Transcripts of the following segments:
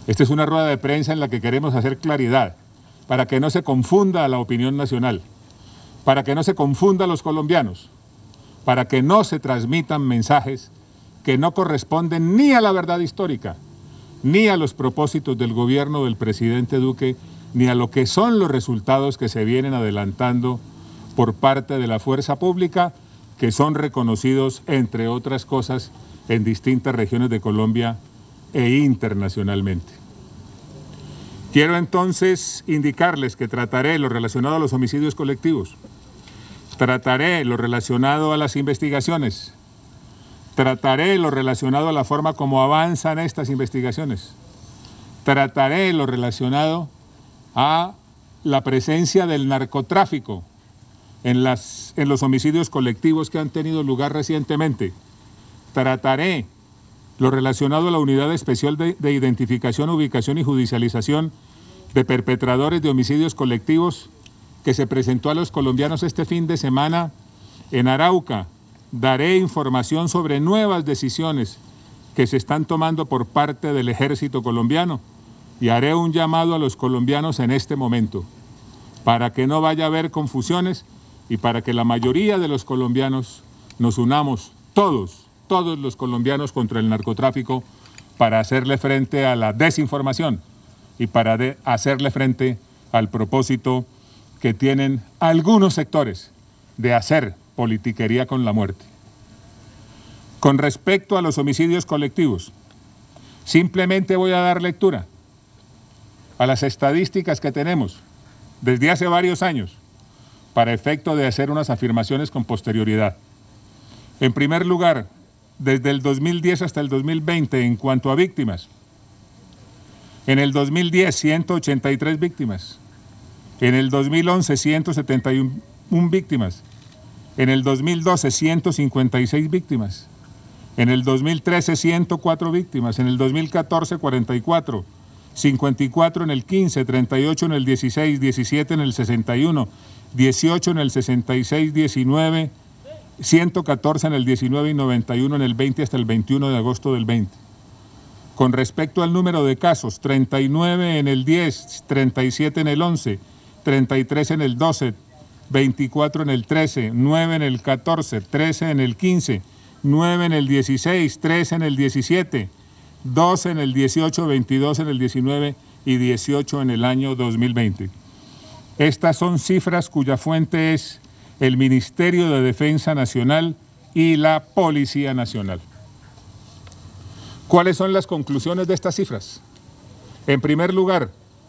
Esta es una rueda de prensa en la que queremos hacer claridad, para que no se confunda a la opinión nacional, para que no se confunda a los colombianos, para que no se transmitan mensajes que no corresponden ni a la verdad histórica, ni a los propósitos del gobierno del presidente Duque, ni a lo que son los resultados que se vienen adelantando por parte de la fuerza pública, que son reconocidos, entre otras cosas, en distintas regiones de Colombia e internacionalmente. Quiero entonces indicarles que trataré lo relacionado a los homicidios colectivos, trataré lo relacionado a las investigaciones, trataré lo relacionado a la forma como avanzan estas investigaciones, trataré lo relacionado a la presencia del narcotráfico en los homicidios colectivos que han tenido lugar recientemente, trataré lo relacionado a la Unidad Especial de Identificación, Ubicación y Judicialización de perpetradores de homicidios colectivos que se presentó a los colombianos este fin de semana en Arauca. Daré información sobre nuevas decisiones que se están tomando por parte del ejército colombiano y haré un llamado a los colombianos en este momento para que no vaya a haber confusiones y para que la mayoría de los colombianos nos unamos todos los colombianos contra el narcotráfico para hacerle frente a la desinformación y para hacerle frente al propósito que tienen algunos sectores de hacer politiquería con la muerte. Con respecto a los homicidios colectivos, simplemente voy a dar lectura a las estadísticas que tenemos desde hace varios años para efecto de hacer unas afirmaciones con posterioridad. En primer lugar, desde el 2010 hasta el 2020, en cuanto a víctimas, en el 2010, 183 víctimas, en el 2011, 171 víctimas, en el 2012, 156 víctimas, en el 2013, 104 víctimas, en el 2014, 44, 54 en el 15, 38 en el 16, 17 en el 61, 18 en el 66, 19, 114 en el 19 y 91 en el 20 hasta el 21 de agosto del 20. Con respecto al número de casos, 39 en el 10, 37 en el 11, 33 en el 12, 24 en el 13, 9 en el 14, 13 en el 15, 9 en el 16, 13 en el 17, 12 en el 18, 22 en el 19 y 18 en el año 2020. Estas son cifras cuya fuente es el Ministerio de Defensa Nacional y la Policía Nacional. ¿Cuáles son las conclusiones de estas cifras? En primer lugar,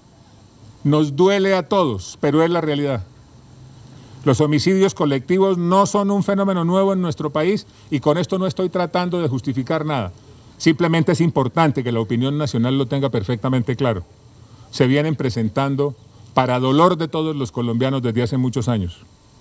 nos duele a todos, pero es la realidad. Los homicidios colectivos no son un fenómeno nuevo en nuestro país y con esto no estoy tratando de justificar nada. Simplemente es importante que la opinión nacional lo tenga perfectamente claro. Se vienen presentando para dolor de todos los colombianos desde hace muchos años.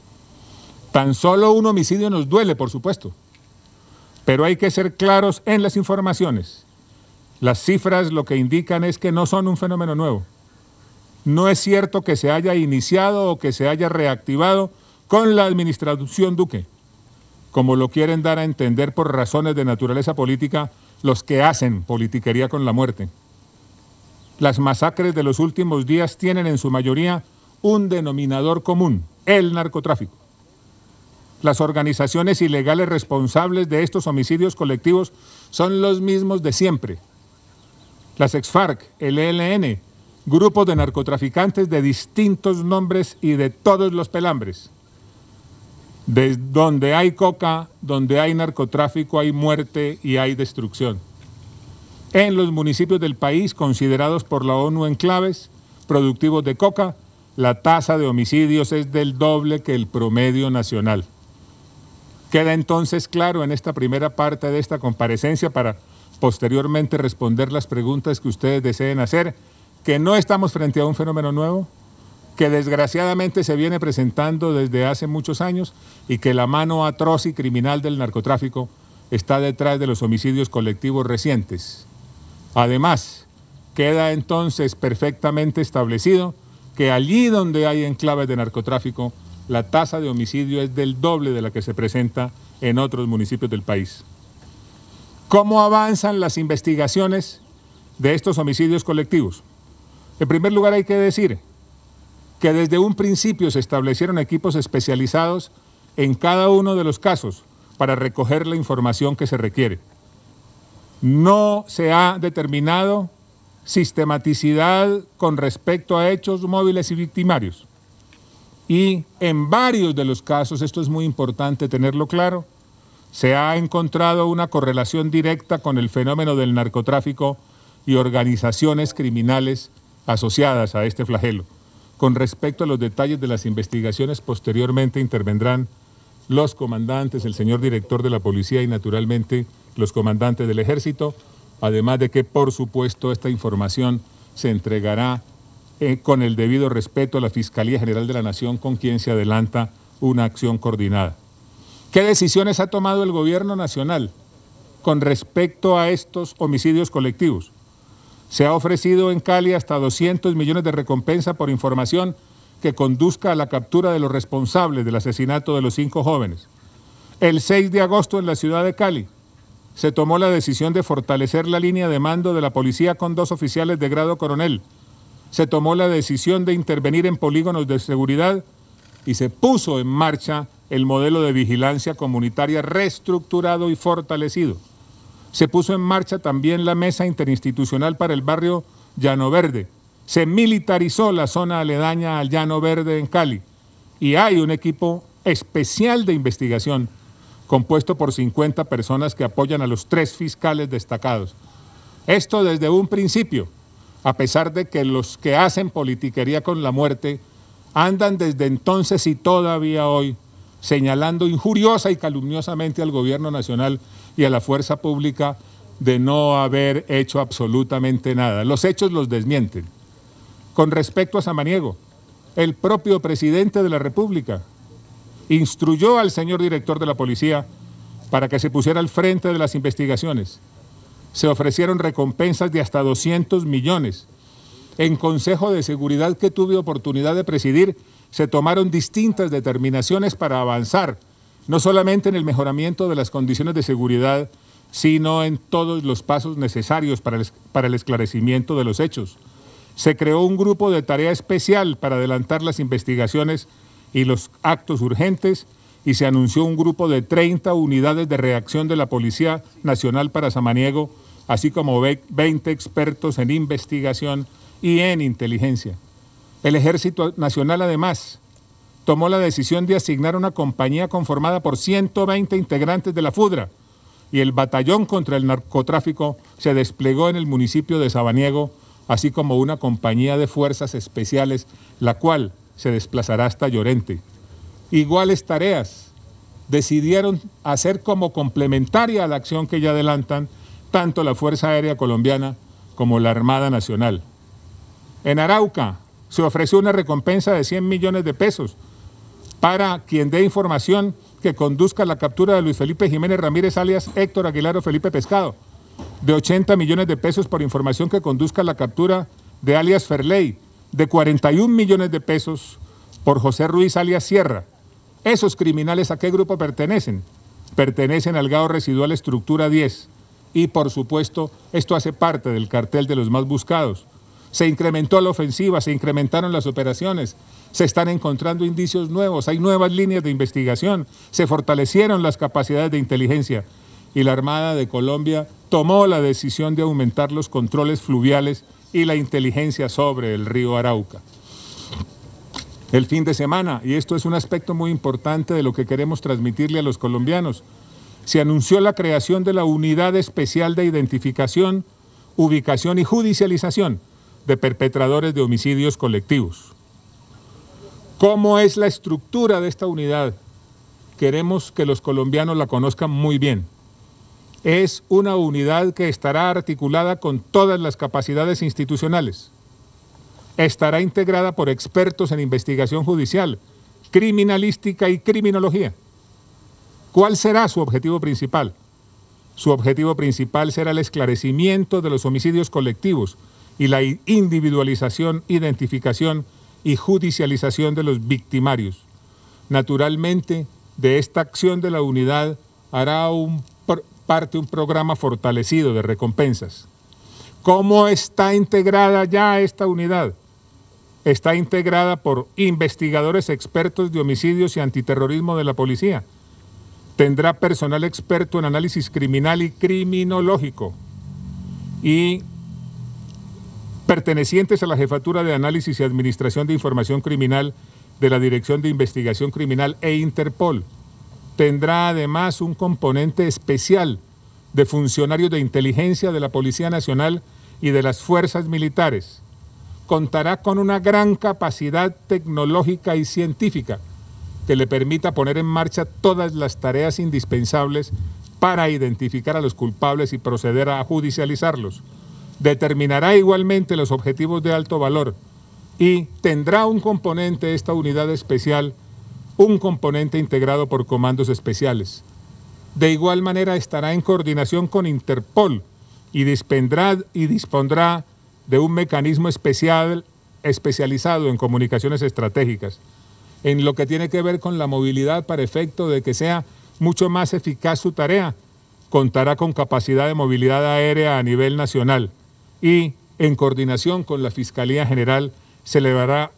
Tan solo un homicidio nos duele, por supuesto, pero hay que ser claros en las informaciones. Las cifras lo que indican es que no son un fenómeno nuevo. No es cierto que se haya iniciado o que se haya reactivado con la administración Duque, como lo quieren dar a entender por razones de naturaleza política los que hacen politiquería con la muerte. Las masacres de los últimos días tienen en su mayoría un denominador común, el narcotráfico. Las organizaciones ilegales responsables de estos homicidios colectivos son los mismos de siempre. Las ex-FARC, el ELN, grupos de narcotraficantes de distintos nombres y de todos los pelambres. De donde hay coca, donde hay narcotráfico, hay muerte y hay destrucción. En los municipios del país, considerados por la ONU enclaves productivos de coca, la tasa de homicidios es del doble que el promedio nacional. Queda entonces claro en esta primera parte de esta comparecencia, para posteriormente responder las preguntas que ustedes deseen hacer, que no estamos frente a un fenómeno nuevo, que desgraciadamente se viene presentando desde hace muchos años y que la mano atroz y criminal del narcotráfico está detrás de los homicidios colectivos recientes. Además, queda entonces perfectamente establecido que allí donde hay enclaves de narcotráfico, la tasa de homicidio es del doble de la que se presenta en otros municipios del país. ¿Cómo avanzan las investigaciones de estos homicidios colectivos. En primer lugar, hay que decir que desde un principio se establecieron equipos especializados en cada uno de los casos para recoger la información que se requiere. No se ha determinado sistematicidad con respecto a hechos móviles y victimarios. Y en varios de los casos, esto es muy importante tenerlo claro, se ha encontrado una correlación directa con el fenómeno del narcotráfico y organizaciones criminales asociadas a este flagelo. Con respecto a los detalles de las investigaciones, posteriormente intervendrán los comandantes, el señor director de la policía y naturalmente los comandantes del ejército, además de que, por supuesto, esta información se entregará con el debido respeto a la Fiscalía General de la Nación, con quien se adelanta una acción coordinada. ¿Qué decisiones ha tomado el gobierno nacional con respecto a estos homicidios colectivos? Se ha ofrecido en Cali hasta 200 millones de recompensa por información que conduzca a la captura de los responsables del asesinato de los 5 jóvenes. El 6 de agosto en la ciudad de Cali se tomó la decisión de fortalecer la línea de mando de la policía con 2 oficiales de grado coronel. Se tomó la decisión de intervenir en polígonos de seguridad y se puso en marcha el modelo de vigilancia comunitaria reestructurado y fortalecido. Se puso en marcha también la mesa interinstitucional para el barrio Llano Verde. Se militarizó la zona aledaña al Llano Verde en Cali y hay un equipo especial de investigación compuesto por 50 personas que apoyan a los 3 fiscales destacados. Esto desde un principio, a pesar de que los que hacen politiquería con la muerte andan desde entonces y todavía hoy señalando injuriosa y calumniosamente al gobierno nacional y a la fuerza pública de no haber hecho absolutamente nada. Los hechos los desmienten. Con respecto a Samaniego, el propio presidente de la República instruyó al señor director de la policía para que se pusiera al frente de las investigaciones. Se ofrecieron recompensas de hasta 200 millones. En Consejo de Seguridad que tuve oportunidad de presidir, se tomaron distintas determinaciones para avanzar, no solamente en el mejoramiento de las condiciones de seguridad, sino en todos los pasos necesarios para el esclarecimiento de los hechos. Se creó un grupo de tarea especial para adelantar las investigaciones y los actos urgentes y se anunció un grupo de 30 unidades de reacción de la Policía Nacional para Samaniego, así como 20 expertos en investigación y en inteligencia. El Ejército Nacional, además, tomó la decisión de asignar una compañía conformada por 120 integrantes de la FUDRA y el batallón contra el narcotráfico se desplegó en el municipio de Samaniego, así como una compañía de fuerzas especiales, la cual se desplazará hasta Llorente. Iguales tareas decidieron hacer como complementaria a la acción que ya adelantan tanto la Fuerza Aérea Colombiana como la Armada Nacional. En Arauca se ofreció una recompensa de 100 millones de pesos para quien dé información que conduzca a la captura de Luis Felipe Jiménez Ramírez, alias Héctor Aguilar o Felipe Pescado, de 80 millones de pesos por información que conduzca a la captura de alias Ferley, de 41 millones de pesos por José Ruiz, alias Sierra. ¿Esos criminales a qué grupo pertenecen? Pertenecen al GAO Residual Estructura 10 y, por supuesto, esto hace parte del cartel de los más buscados. Se incrementó la ofensiva, se incrementaron las operaciones, se están encontrando indicios nuevos, hay nuevas líneas de investigación, se fortalecieron las capacidades de inteligencia y la Armada de Colombia tomó la decisión de aumentar los controles fluviales y la inteligencia sobre el río Arauca. El fin de semana, y esto es un aspecto muy importante de lo que queremos transmitirle a los colombianos, se anunció la creación de la Unidad Especial de Identificación, Ubicación y Judicialización de perpetradores de homicidios colectivos. ¿Cómo es la estructura de esta unidad? Queremos que los colombianos la conozcan muy bien. Es una unidad que estará articulada con todas las capacidades institucionales. Estará integrada por expertos en investigación judicial, criminalística y criminología. ¿Cuál será su objetivo principal? Su objetivo principal será el esclarecimiento de los homicidios colectivos y la individualización, identificación y judicialización de los victimarios. Naturalmente, de esta acción de la unidad hará parte un programa fortalecido de recompensas. ¿Cómo está integrada ya esta unidad? Está integrada por investigadores expertos de homicidios y antiterrorismo de la policía. Tendrá personal experto en análisis criminal y criminológico y pertenecientes a la Jefatura de Análisis y Administración de Información Criminal de la Dirección de Investigación Criminal e Interpol. Tendrá además un componente especial de funcionarios de inteligencia de la Policía Nacional y de las Fuerzas Militares. Contará con una gran capacidad tecnológica y científica que le permita poner en marcha todas las tareas indispensables para identificar a los culpables y proceder a judicializarlos. Determinará igualmente los objetivos de alto valor y tendrá un componente, esta unidad especial, un componente integrado por comandos especiales. De igual manera estará en coordinación con Interpol y dispondrá de un mecanismo especializado en comunicaciones estratégicas, en lo que tiene que ver con la movilidad para efecto de que sea mucho más eficaz su tarea. Contará con capacidad de movilidad aérea a nivel nacional y, en coordinación con la Fiscalía General, celebrará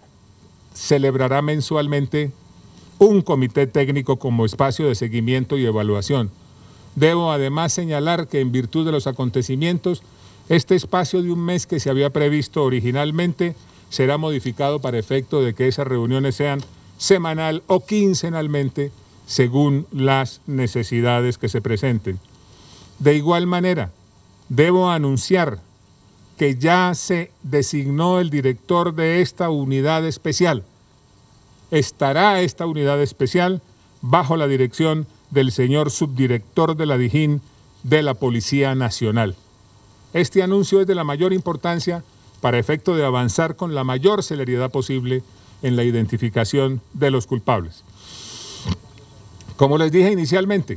mensualmente un comité técnico como espacio de seguimiento y evaluación. Debo además señalar que en virtud de los acontecimientos, este espacio de un mes que se había previsto originalmente será modificado para efecto de que esas reuniones sean semanal o quincenalmente según las necesidades que se presenten. De igual manera, debo anunciar que ya se designó el director de esta unidad especial. Estará esta unidad especial bajo la dirección del señor subdirector de la DIJÍN de la Policía Nacional. Este anuncio es de la mayor importancia para efecto de avanzar con la mayor celeridad posible en la identificación de los culpables. Como les dije inicialmente,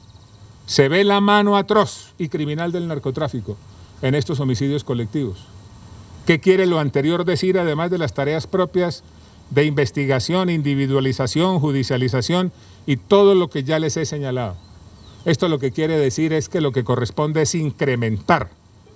se ve la mano atroz y criminal del narcotráfico en estos homicidios colectivos. ¿Qué quiere lo anterior decir, además de las tareas propias de investigación, individualización, judicialización y todo lo que ya les he señalado? Esto lo que quiere decir es que lo que corresponde es incrementar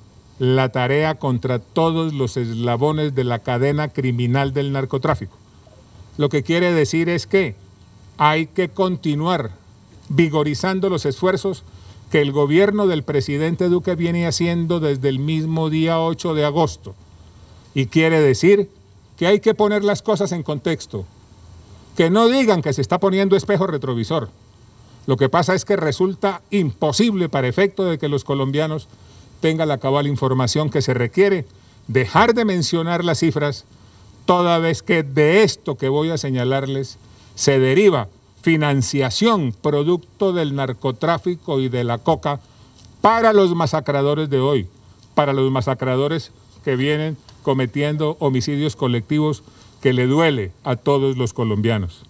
la tarea contra todos los eslabones de la cadena criminal del narcotráfico. Lo que quiere decir es que hay que continuar vigorizando los esfuerzos que el gobierno del presidente Duque viene haciendo desde el mismo día 8 de agosto. Y quiere decir que hay que poner las cosas en contexto, que no digan que se está poniendo espejo retrovisor. Lo que pasa es que resulta imposible para efecto de que los colombianos tengan la cabal información que se requiere, dejar de mencionar las cifras, toda vez que de esto que voy a señalarles se deriva financiación producto del narcotráfico y de la coca para los masacradores de hoy, para los masacradores que vienen cometiendo homicidios colectivos que le duele a todos los colombianos.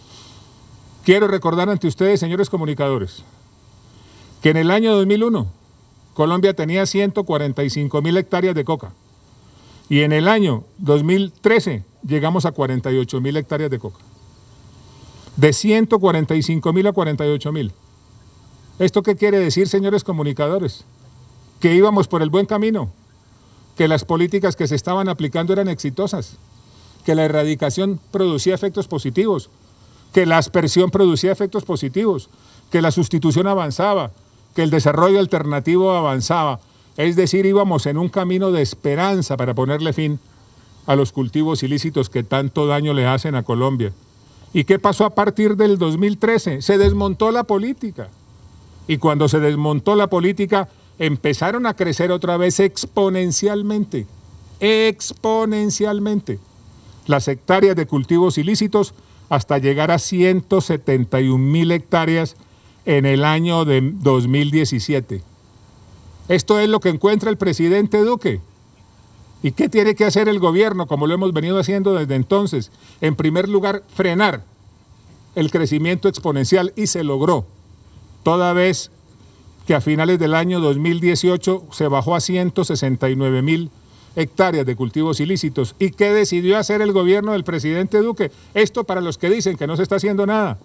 Quiero recordar ante ustedes, señores comunicadores, que en el año 2001 Colombia tenía 145.000 hectáreas de coca y en el año 2013 llegamos a 48.000 hectáreas de coca. De 145.000 a 48.000. ¿Esto qué quiere decir, señores comunicadores? Que íbamos por el buen camino, que las políticas que se estaban aplicando eran exitosas, que la erradicación producía efectos positivos, que la aspersión producía efectos positivos, que la sustitución avanzaba, que el desarrollo alternativo avanzaba. Es decir, íbamos en un camino de esperanza para ponerle fin a los cultivos ilícitos que tanto daño le hacen a Colombia. ¿Y qué pasó a partir del 2013? Se desmontó la política. Y cuando se desmontó la política, empezaron a crecer otra vez exponencialmente, las hectáreas de cultivos ilícitos hasta llegar a 171.000 hectáreas en el año de 2017. Esto es lo que encuentra el presidente Duque. ¿Y qué tiene que hacer el gobierno, como lo hemos venido haciendo desde entonces? En primer lugar, frenar el crecimiento exponencial, y se logró, toda vez que a finales del año 2018 se bajó a 169.000 hectáreas de cultivos ilícitos. ¿Y qué decidió hacer el gobierno del presidente Duque? Esto para los que dicen que no se está haciendo nada.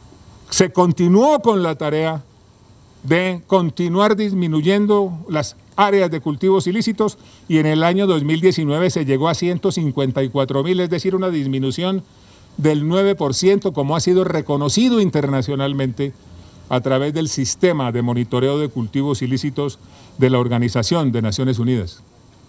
Se continuó con la tarea de continuar disminuyendo las áreas de cultivos ilícitos y en el año 2019 se llegó a 154.000, es decir, una disminución del 9%, como ha sido reconocido internacionalmente a través del sistema de monitoreo de cultivos ilícitos de la Organización de Naciones Unidas.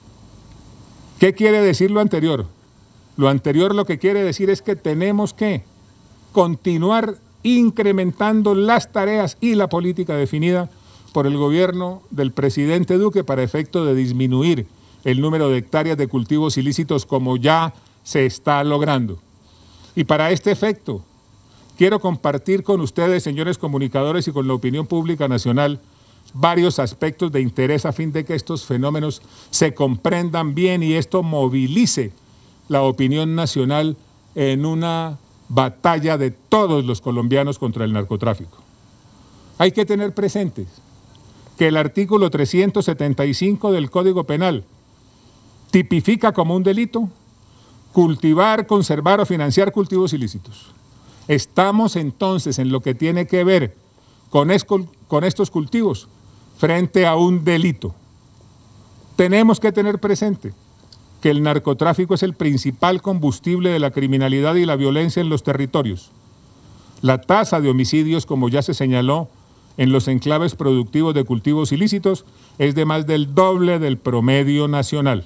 ¿Qué quiere decir lo anterior? Lo anterior lo que quiere decir es que tenemos que continuar incrementando las tareas y la política definida por el gobierno del presidente Duque para efecto de disminuir el número de hectáreas de cultivos ilícitos como ya se está logrando. Y para este efecto, quiero compartir con ustedes, señores comunicadores, y con la opinión pública nacional, varios aspectos de interés a fin de que estos fenómenos se comprendan bien y esto movilice la opinión nacional en una batalla de todos los colombianos contra el narcotráfico. Hay que tener presentes que el artículo 375 del Código Penal tipifica como un delito cultivar, conservar o financiar cultivos ilícitos. Estamos entonces en lo que tiene que ver con estos cultivos frente a un delito. Tenemos que tener presente que el narcotráfico es el principal combustible de la criminalidad y la violencia en los territorios. La tasa de homicidios, como ya se señaló, en los enclaves productivos de cultivos ilícitos es de más del doble del promedio nacional.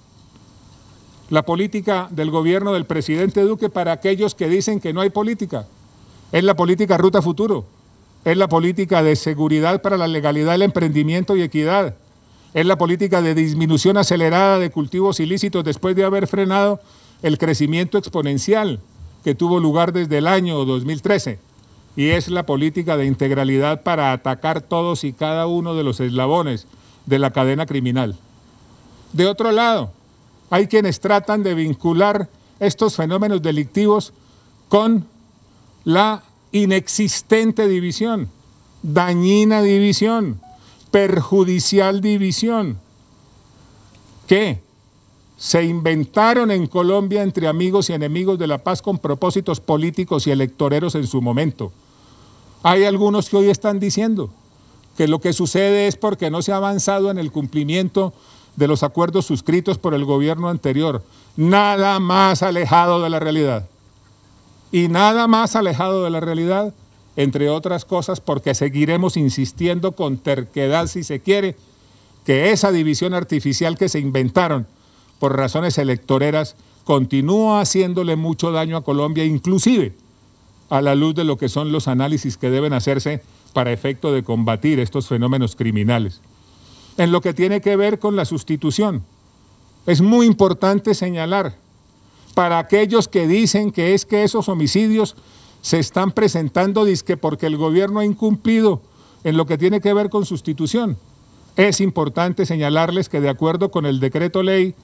La política del gobierno del presidente Duque, para aquellos que dicen que no hay política, es la política Ruta Futuro, es la política de seguridad para la legalidad, el emprendimiento y equidad, es la política de disminución acelerada de cultivos ilícitos después de haber frenado el crecimiento exponencial que tuvo lugar desde el año 2013, y es la política de integralidad para atacar todos y cada uno de los eslabones de la cadena criminal. De otro lado, hay quienes tratan de vincular estos fenómenos delictivos con la inexistente división, dañina división, perjudicial división, que se inventaron en Colombia entre amigos y enemigos de la paz con propósitos políticos y electoreros en su momento. Hay algunos que hoy están diciendo que lo que sucede es porque no se ha avanzado en el cumplimiento de los acuerdos suscritos por el gobierno anterior. Nada más alejado de la realidad. Y nada más alejado de la realidad, entre otras cosas, porque seguiremos insistiendo con terquedad, si se quiere, que esa división artificial que se inventaron por razones electoreras continúa haciéndole mucho daño a Colombia, inclusive a la luz de lo que son los análisis que deben hacerse para efecto de combatir estos fenómenos criminales. En lo que tiene que ver con la sustitución, es muy importante señalar para aquellos que dicen que es que esos homicidios se están presentando dizque porque el gobierno ha incumplido en lo que tiene que ver con sustitución. Es importante señalarles que de acuerdo con el decreto ley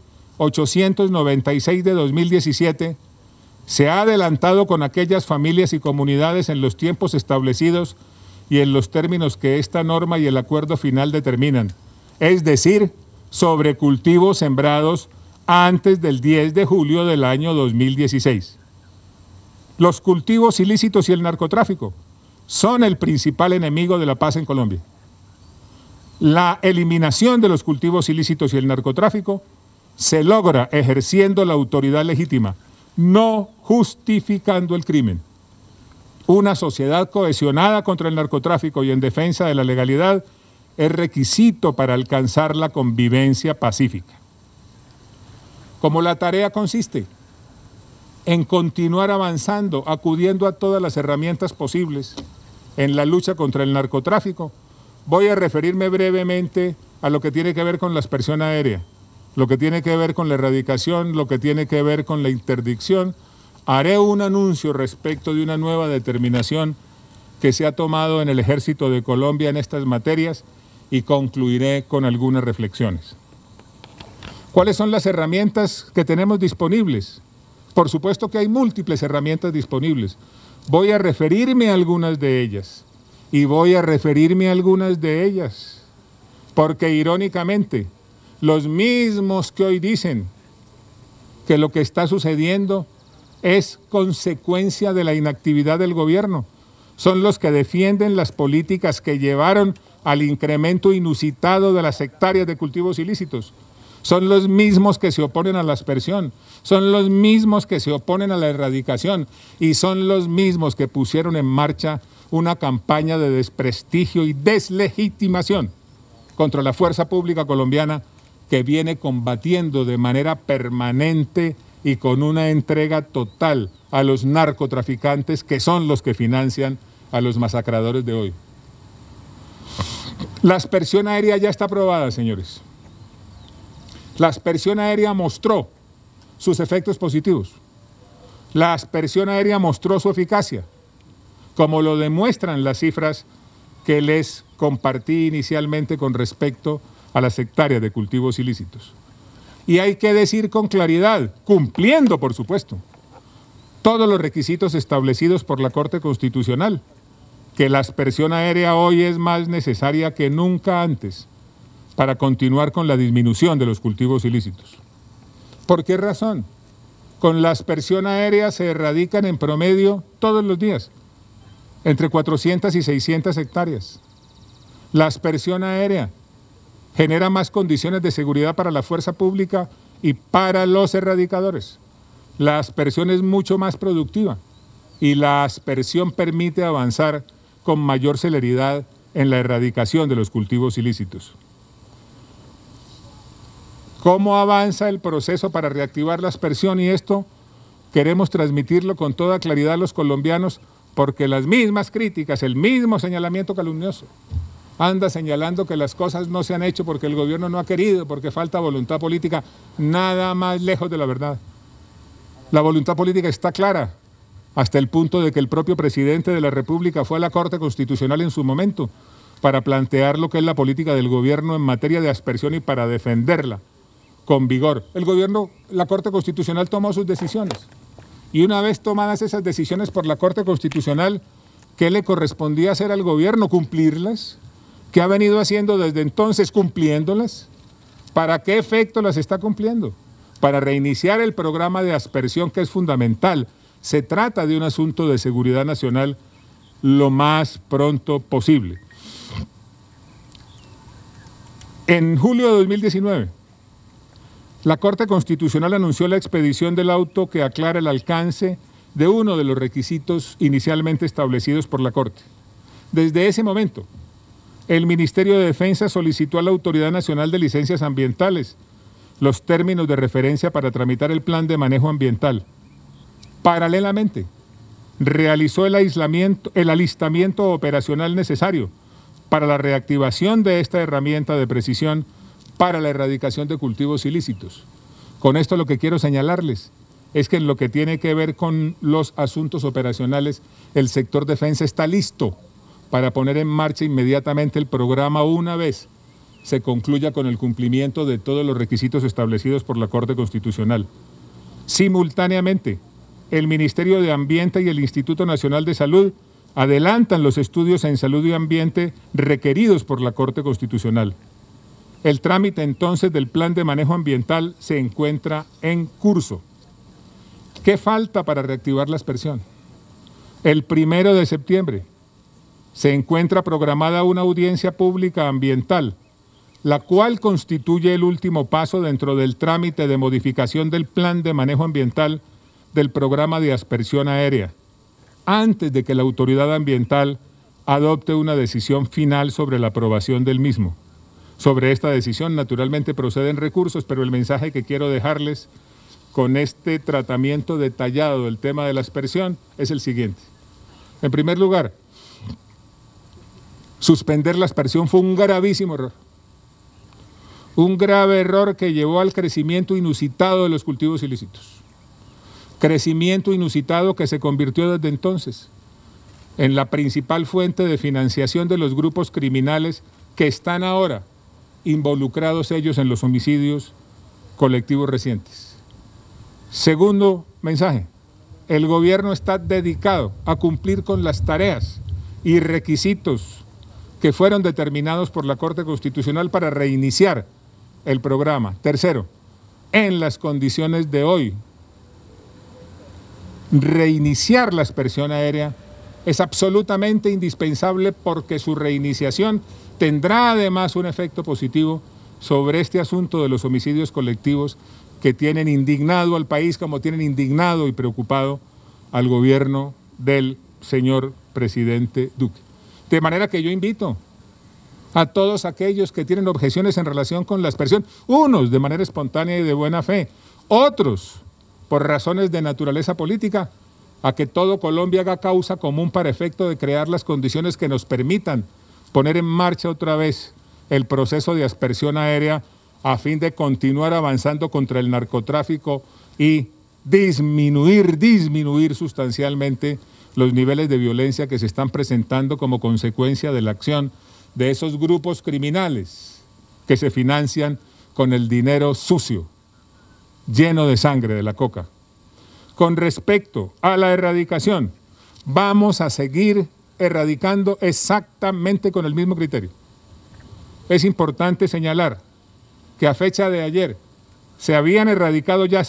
896 de 2017, se ha adelantado con aquellas familias y comunidades en los tiempos establecidos y en los términos que esta norma y el acuerdo final determinan, es decir, sobre cultivos sembrados antes del 10 de julio del año 2016. Los cultivos ilícitos y el narcotráfico son el principal enemigo de la paz en Colombia. La eliminación de los cultivos ilícitos y el narcotráfico se logra ejerciendo la autoridad legítima, no justificando el crimen. Una sociedad cohesionada contra el narcotráfico y en defensa de la legalidad es requisito para alcanzar la convivencia pacífica. Como la tarea consiste en continuar avanzando, acudiendo a todas las herramientas posibles en la lucha contra el narcotráfico, voy a referirme brevemente a lo que tiene que ver con la aspersión aérea, lo que tiene que ver con la erradicación, lo que tiene que ver con la interdicción. Haré un anuncio respecto de una nueva determinación que se ha tomado en el Ejército de Colombia en estas materias y concluiré con algunas reflexiones. ¿Cuáles son las herramientas que tenemos disponibles? Por supuesto que hay múltiples herramientas disponibles. Voy a referirme a algunas de ellas y voy a referirme a algunas de ellas porque irónicamente los mismos que hoy dicen que lo que está sucediendo es consecuencia de la inactividad del gobierno son los que defienden las políticas que llevaron al incremento inusitado de las hectáreas de cultivos ilícitos. Son los mismos que se oponen a la aspersión, son los mismos que se oponen a la erradicación y son los mismos que pusieron en marcha una campaña de desprestigio y deslegitimación contra la fuerza pública colombiana que viene combatiendo de manera permanente y con una entrega total a los narcotraficantes que son los que financian a los masacradores de hoy. La aspersión aérea ya está aprobada, señores. La aspersión aérea mostró sus efectos positivos. La aspersión aérea mostró su eficacia, como lo demuestran las cifras que les compartí inicialmente con respecto a las hectáreas de cultivos ilícitos. Y hay que decir con claridad, cumpliendo, por supuesto, todos los requisitos establecidos por la Corte Constitucional, que la aspersión aérea hoy es más necesaria que nunca antes para continuar con la disminución de los cultivos ilícitos. ¿Por qué razón? Con la aspersión aérea se erradican en promedio todos los días entre 400 y 600 hectáreas. La aspersión aérea genera más condiciones de seguridad para la fuerza pública y para los erradicadores. La aspersión es mucho más productiva y la aspersión permite avanzar con mayor celeridad en la erradicación de los cultivos ilícitos. ¿Cómo avanza el proceso para reactivar la aspersión? Y esto queremos transmitirlo con toda claridad a los colombianos, porque las mismas críticas, el mismo señalamiento calumnioso, anda señalando que las cosas no se han hecho porque el gobierno no ha querido, porque falta voluntad política, nada más lejos de la verdad. La voluntad política está clara, hasta el punto de que el propio presidente de la República fue a la Corte Constitucional en su momento para plantear lo que es la política del gobierno en materia de aspersión y para defenderla con vigor. El gobierno, la Corte Constitucional tomó sus decisiones. Y una vez tomadas esas decisiones por la Corte Constitucional, ¿qué le correspondía hacer al gobierno? ¿Cumplirlas? ¿Qué ha venido haciendo desde entonces? ¿Cumpliéndolas? ¿Para qué efecto las está cumpliendo? Para reiniciar el programa de aspersión, que es fundamental. Se trata de un asunto de seguridad nacional lo más pronto posible. En julio de 2019, la Corte Constitucional anunció la expedición del auto que aclara el alcance de uno de los requisitos inicialmente establecidos por la Corte. Desde ese momento, el Ministerio de Defensa solicitó a la Autoridad Nacional de Licencias Ambientales los términos de referencia para tramitar el plan de manejo ambiental. Paralelamente, realizó el alistamiento operacional necesario para la reactivación de esta herramienta de precisión para la erradicación de cultivos ilícitos. Con esto lo que quiero señalarles es que en lo que tiene que ver con los asuntos operacionales, el sector defensa está listo para poner en marcha inmediatamente el programa una vez se concluya con el cumplimiento de todos los requisitos establecidos por la Corte Constitucional. Simultáneamente, el Ministerio de Ambiente y el Instituto Nacional de Salud adelantan los estudios en salud y ambiente requeridos por la Corte Constitucional. El trámite entonces del plan de manejo ambiental se encuentra en curso. ¿Qué falta para reactivar la aspersión? El 1 de septiembre se encuentra programada una audiencia pública ambiental, la cual constituye el último paso dentro del trámite de modificación del plan de manejo ambiental del programa de aspersión aérea, antes de que la autoridad ambiental adopte una decisión final sobre la aprobación del mismo. Sobre esta decisión, naturalmente, proceden recursos, pero el mensaje que quiero dejarles con este tratamiento detallado del tema de la aspersión es el siguiente. En primer lugar, suspender la aspersión fue un gravísimo error. Un grave error que llevó al crecimiento inusitado de los cultivos ilícitos. Crecimiento inusitado que se convirtió desde entonces en la principal fuente de financiación de los grupos criminales que están ahora involucrados ellos en los homicidios colectivos recientes. Segundo mensaje, el gobierno está dedicado a cumplir con las tareas y requisitos que fueron determinados por la Corte Constitucional para reiniciar el programa. Tercero, en las condiciones de hoy, reiniciar la aspersión aérea es absolutamente indispensable porque su reiniciación tendrá además un efecto positivo sobre este asunto de los homicidios colectivos que tienen indignado al país, como tienen indignado y preocupado al gobierno del señor presidente Duque. De manera que yo invito a todos aquellos que tienen objeciones en relación con la aspersión, unos de manera espontánea y de buena fe, otros por razones de naturaleza política, a que todo Colombia haga causa común para efecto de crear las condiciones que nos permitan poner en marcha otra vez el proceso de aspersión aérea a fin de continuar avanzando contra el narcotráfico y disminuir sustancialmente los niveles de violencia que se están presentando como consecuencia de la acción de esos grupos criminales que se financian con el dinero sucio, lleno de sangre de la coca. Con respecto a la erradicación, vamos a seguir erradicando exactamente con el mismo criterio. Es importante señalar que a fecha de ayer se habían erradicado ya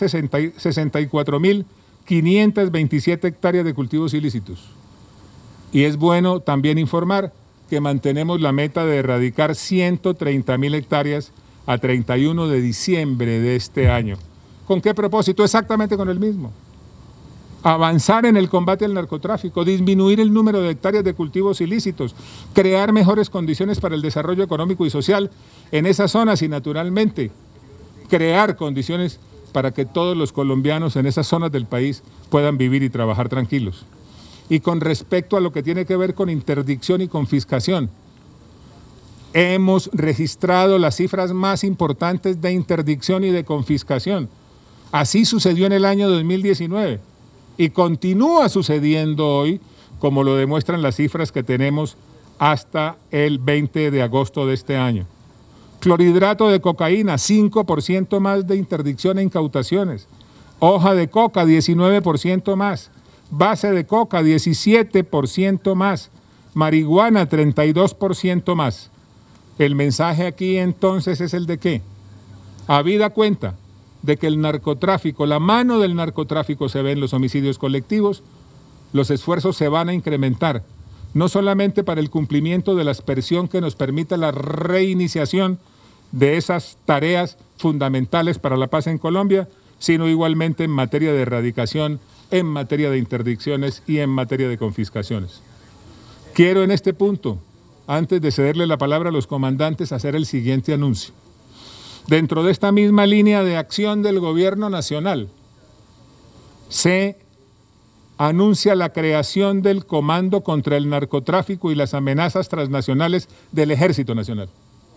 64.527 hectáreas de cultivos ilícitos. Y es bueno también informar que mantenemos la meta de erradicar 130.000 hectáreas a 31 de diciembre de este año. ¿Con qué propósito? Exactamente con el mismo. Avanzar en el combate al narcotráfico, disminuir el número de hectáreas de cultivos ilícitos, crear mejores condiciones para el desarrollo económico y social en esas zonas y, naturalmente, crear condiciones para que todos los colombianos en esas zonas del país puedan vivir y trabajar tranquilos. Y con respecto a lo que tiene que ver con interdicción y confiscación, hemos registrado las cifras más importantes de interdicción y de confiscación. Así sucedió en el año 2019 y continúa sucediendo hoy, como lo demuestran las cifras que tenemos hasta el 20 de agosto de este año. Clorhidrato de cocaína, 5% más de interdicción e incautaciones. Hoja de coca, 19% más. Base de coca, 17% más. Marihuana, 32% más. El mensaje aquí entonces es el de ¿qué? Habida cuenta de que el narcotráfico, la mano del narcotráfico se ve en los homicidios colectivos, los esfuerzos se van a incrementar, no solamente para el cumplimiento de la aspersión que nos permita la reiniciación de esas tareas fundamentales para la paz en Colombia, sino igualmente en materia de erradicación, en materia de interdicciones y en materia de confiscaciones. Quiero en este punto, antes de cederle la palabra a los comandantes, hacer el siguiente anuncio. Dentro de esta misma línea de acción del gobierno nacional, se anuncia la creación del Comando contra el Narcotráfico y las Amenazas Transnacionales del Ejército Nacional.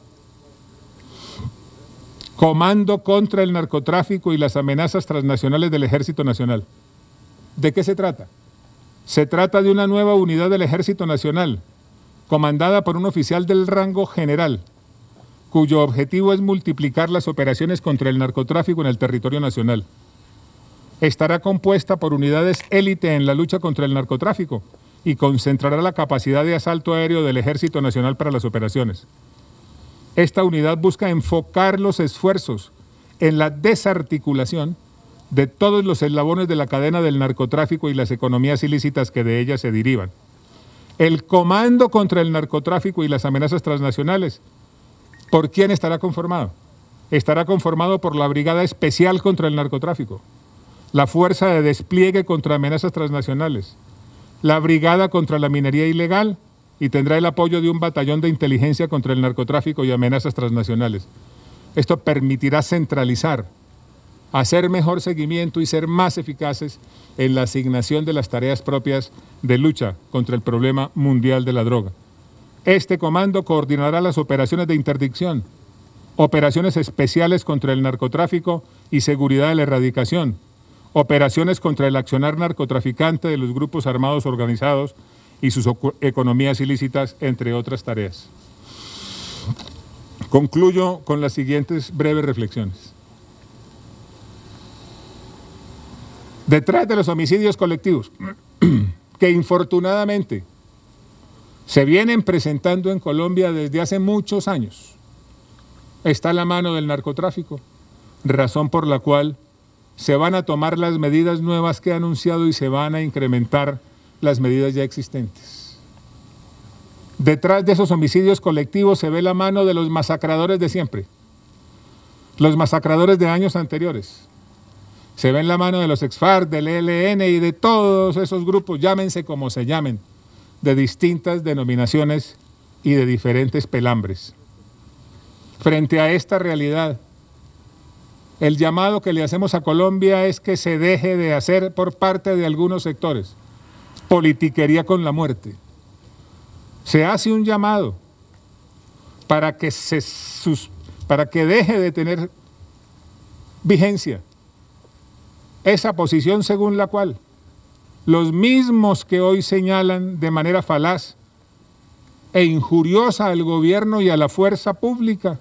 Comando contra el Narcotráfico y las Amenazas Transnacionales del Ejército Nacional. ¿De qué se trata? Se trata de una nueva unidad del Ejército Nacional, comandada por un oficial del rango general, cuyo objetivo es multiplicar las operaciones contra el narcotráfico en el territorio nacional. Estará compuesta por unidades élite en la lucha contra el narcotráfico y concentrará la capacidad de asalto aéreo del Ejército Nacional para las operaciones. Esta unidad busca enfocar los esfuerzos en la desarticulación de todos los eslabones de la cadena del narcotráfico y las economías ilícitas que de ellas se derivan. El Comando contra el Narcotráfico y las Amenazas Transnacionales, ¿por quién estará conformado? Estará conformado por la Brigada Especial contra el Narcotráfico, la Fuerza de Despliegue contra Amenazas Transnacionales, la Brigada contra la Minería Ilegal y tendrá el apoyo de un batallón de inteligencia contra el narcotráfico y amenazas transnacionales. Esto permitirá centralizar, hacer mejor seguimiento y ser más eficaces en la asignación de las tareas propias de lucha contra el problema mundial de la droga. Este comando coordinará las operaciones de interdicción, operaciones especiales contra el narcotráfico y seguridad de la erradicación, operaciones contra el accionar narcotraficante de los grupos armados organizados y sus economías ilícitas, entre otras tareas. Concluyo con las siguientes breves reflexiones. Detrás de los homicidios colectivos, que infortunadamente se vienen presentando en Colombia desde hace muchos años, está la mano del narcotráfico, razón por la cual se van a tomar las medidas nuevas que he anunciado y se van a incrementar las medidas ya existentes. Detrás de esos homicidios colectivos se ve la mano de los masacradores de siempre, los masacradores de años anteriores. Se ve en la mano de los ex-FARC, del ELN y de todos esos grupos, llámense como se llamen, de distintas denominaciones y de diferentes pelambres. Frente a esta realidad, el llamado que le hacemos a Colombia es que se deje de hacer por parte de algunos sectores politiquería con la muerte. Se hace un llamado para que deje de tener vigencia esa posición según la cual los mismos que hoy señalan de manera falaz e injuriosa al gobierno y a la fuerza pública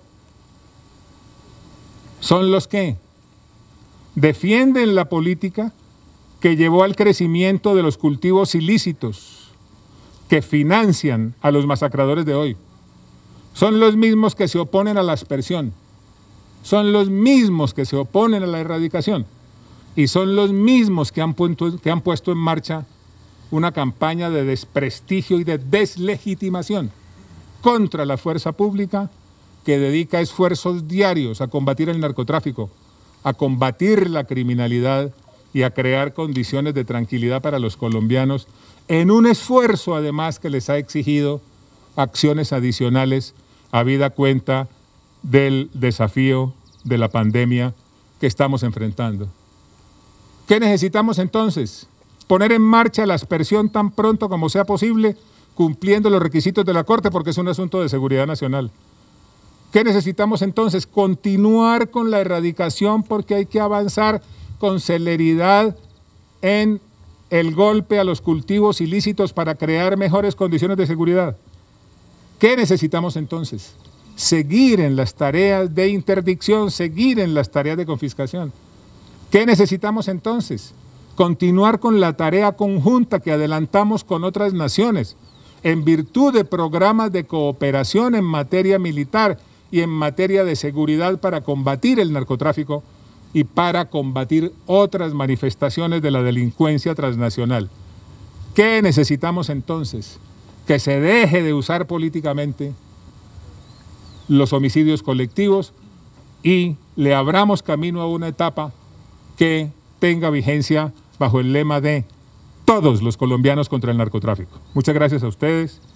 son los que defienden la política que llevó al crecimiento de los cultivos ilícitos que financian a los masacradores de hoy. Son los mismos que se oponen a la aspersión, son los mismos que se oponen a la erradicación y son los mismos que han puesto en marcha una campaña de desprestigio y de deslegitimación contra la fuerza pública que dedica esfuerzos diarios a combatir el narcotráfico, a combatir la criminalidad y a crear condiciones de tranquilidad para los colombianos, en un esfuerzo además que les ha exigido acciones adicionales habida cuenta del desafío de la pandemia que estamos enfrentando. ¿Qué necesitamos entonces? Poner en marcha la aspersión tan pronto como sea posible, cumpliendo los requisitos de la Corte, porque es un asunto de seguridad nacional. ¿Qué necesitamos entonces? Continuar con la erradicación, porque hay que avanzar con celeridad en el golpe a los cultivos ilícitos para crear mejores condiciones de seguridad. ¿Qué necesitamos entonces? Seguir en las tareas de interdicción, seguir en las tareas de confiscación. ¿Qué necesitamos entonces? Continuar con la tarea conjunta que adelantamos con otras naciones, en virtud de programas de cooperación en materia militar y en materia de seguridad para combatir el narcotráfico y para combatir otras manifestaciones de la delincuencia transnacional. ¿Qué necesitamos entonces? Que se deje de usar políticamente los homicidios colectivos y le abramos camino a una etapa que tenga vigencia bajo el lema de todos los colombianos contra el narcotráfico. Muchas gracias a ustedes.